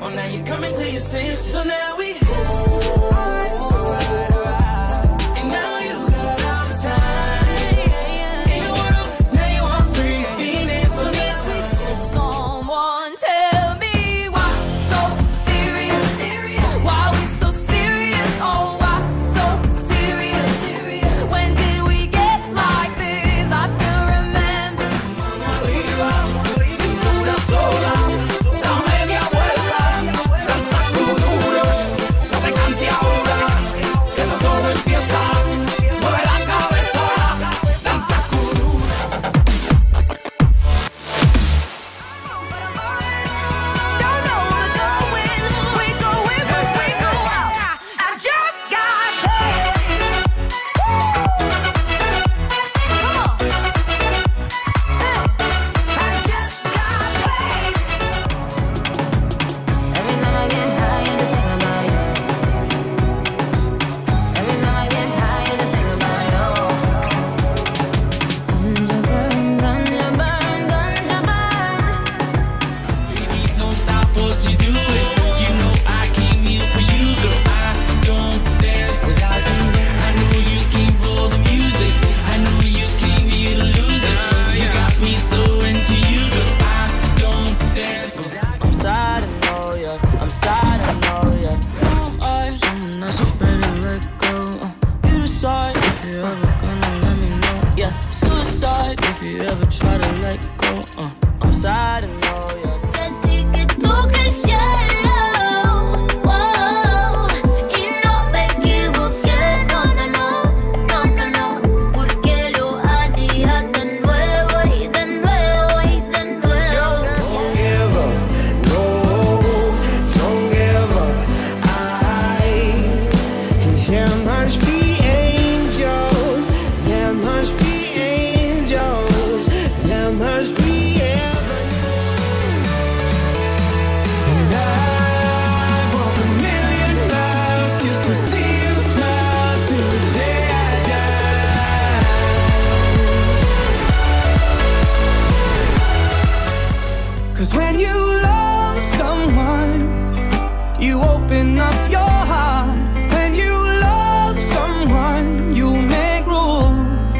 Oh, now you're coming to your senses. So now we and now you got all the time in the world. Now you are free, feeling so nasty. Someone tell me why so serious? Why we so serious? Oh, why so serious? When did we get like this? I still remember. Cintura sola, da media vuelta, danza duro, no te canses ahora, que eso solo empieza. Mueve la cabeza, danza duro. Don't know where we're going, but we go out. I just got paid. Come on, say, I just got paid. Every time I get high, I just think about you. Every time I get high, I just think about you. Ganja burn, ganja burn. Baby, don't stop what you doing. You know I came here for you, girl. I don't dance without you. I know you came for the music. I know you came here to lose it. You got me so into you, girl. I don't dance without you. I'm sad, I know, yeah. I'm sad, I know, yeah. I'm someone that's afraid to let go. You decide if you're ever gonna let me know. Yeah, suicide if you ever try to let go. I'm sad, I know, yeah. Sentí que toqué el cielo, wow, y no me equivoqué, no, no, no, no, no, no, porque lo haría de nuevo y de nuevo y de nuevo. Don't give up, no, don't give up. Cause there must be angels, there must be angels, there must be heaven. And I walk a million miles just to see you smile till the day I die. Cause when you love someone, you open up your heart. When you love someone, you make room.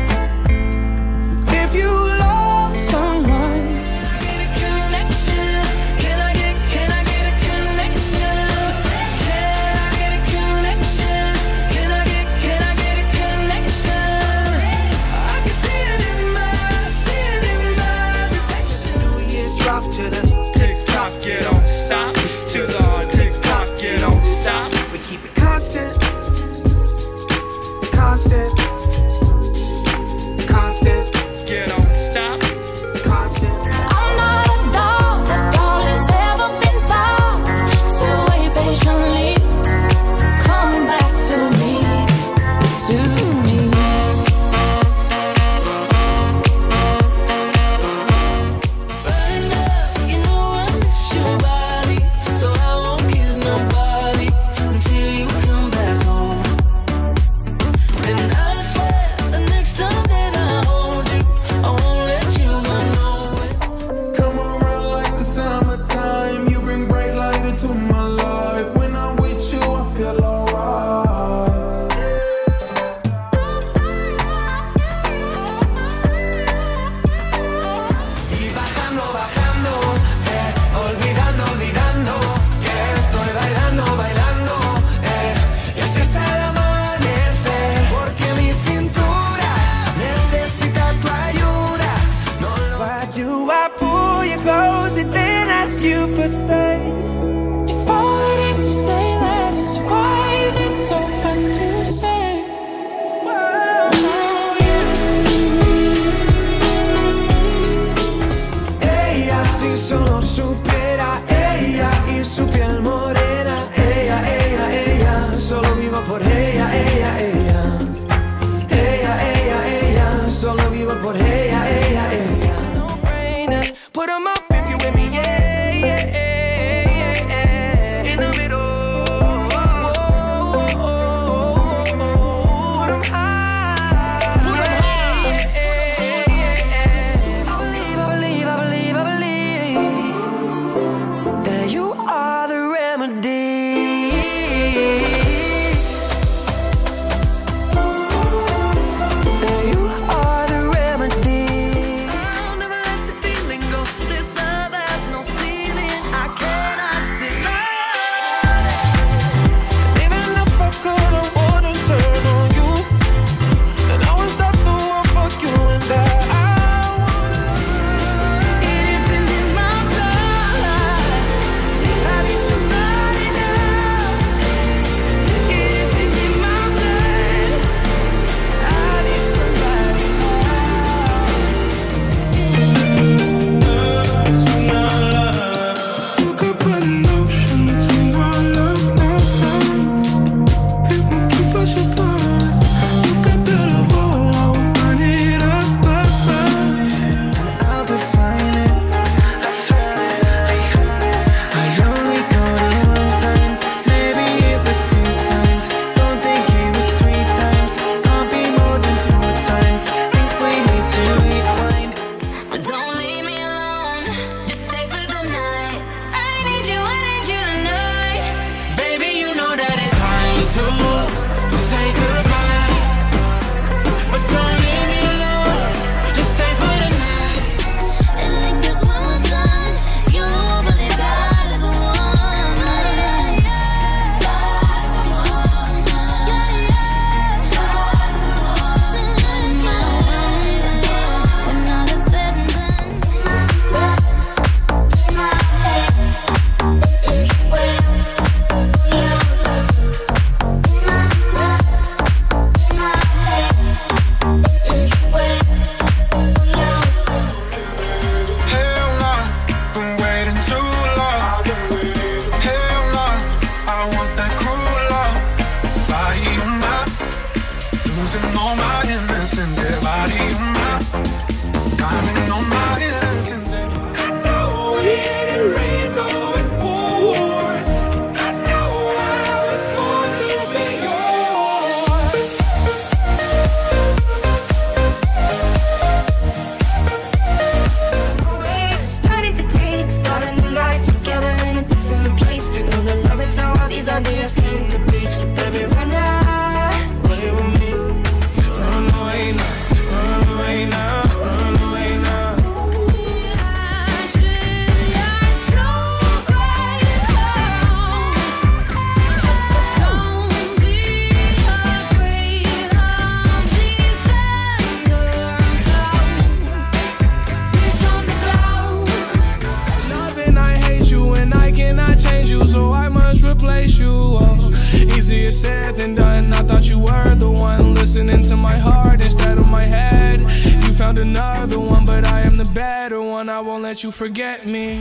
If you love someone, Can I get a connection? Can I get a connection? Can I get a connection? Can I get a connection? I can see it in my reflection. you drop to the tick-tock, you don't stop. To the tick-tock, you don't stop. We keep it constant, constant, constant. You don't stop, constant. I'm not a dog that has ever been found. Still wait patiently, come back to me, to me. Burn up, you know I miss your body, so I won't kiss nobody until you come back home. And I swear the next time that I hold you, I won't let you go nowhere. Come around like the summertime. You bring bright light into my life. When I'm with you, I feel alright. Y bajando, bajando, olvidando, olvidando, que estoy bailando, bailando, y así hasta el amanecer. Porque mi cintura necesita tu ayuda. No lo... Why do I pull you close and then ask you for space? If all it is to say that is why is it so hard to say? Ella si solo supiera, ella y su piel morena, ella, solo vivo por ella, solo vivo por ella. No brainer, put 'em up if you with me, yeah. In the middle, put 'em high, put 'em high. I believe that you are the our days came to be. So baby, run away with me. Run away now, run away now, run away now. So I must replace you. Oh, easier said than done. I thought you were the one listening to my heart instead of my head. You found another one, but I am the better one. I won't let you forget me.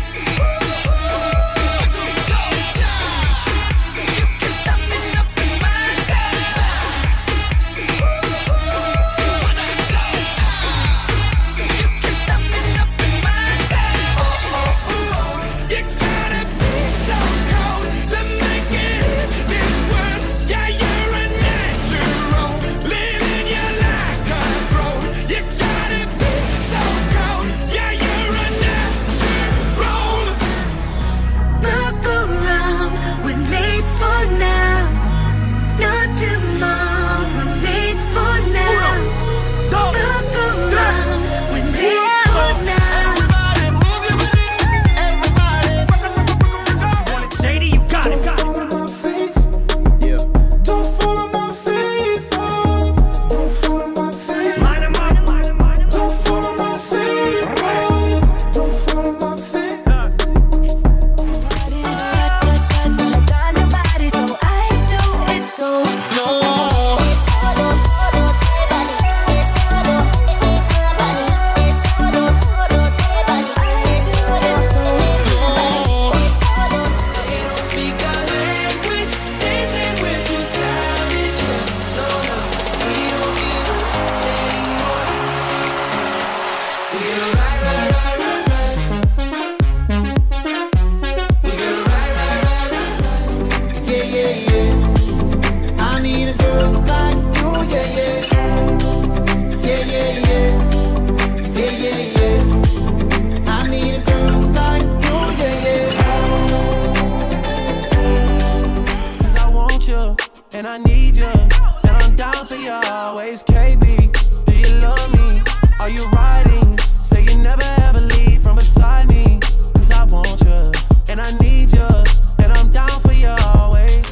And I need you, and I'm down for you always. KB, do you love me? Are you riding? Say you never ever leave from beside me. Cause I want you, and I need you, and I'm down for you always.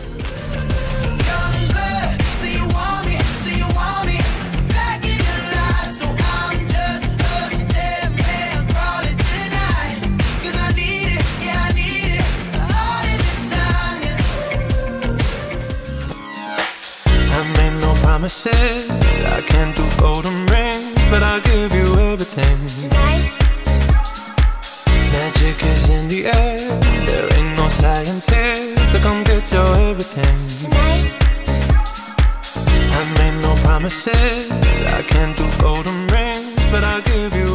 Young blood, so you want me, back in your life. So I'm just a dead man crawling tonight. Cause I need it, yeah I need it, all of the time, yeah. I made no promises, I can't do golden rings, but I'll give you everything. Tonight, Magic is in the air, there ain't no science here, so come get your everything. tonight, I made no promises, I can't do golden rings, but I'll give you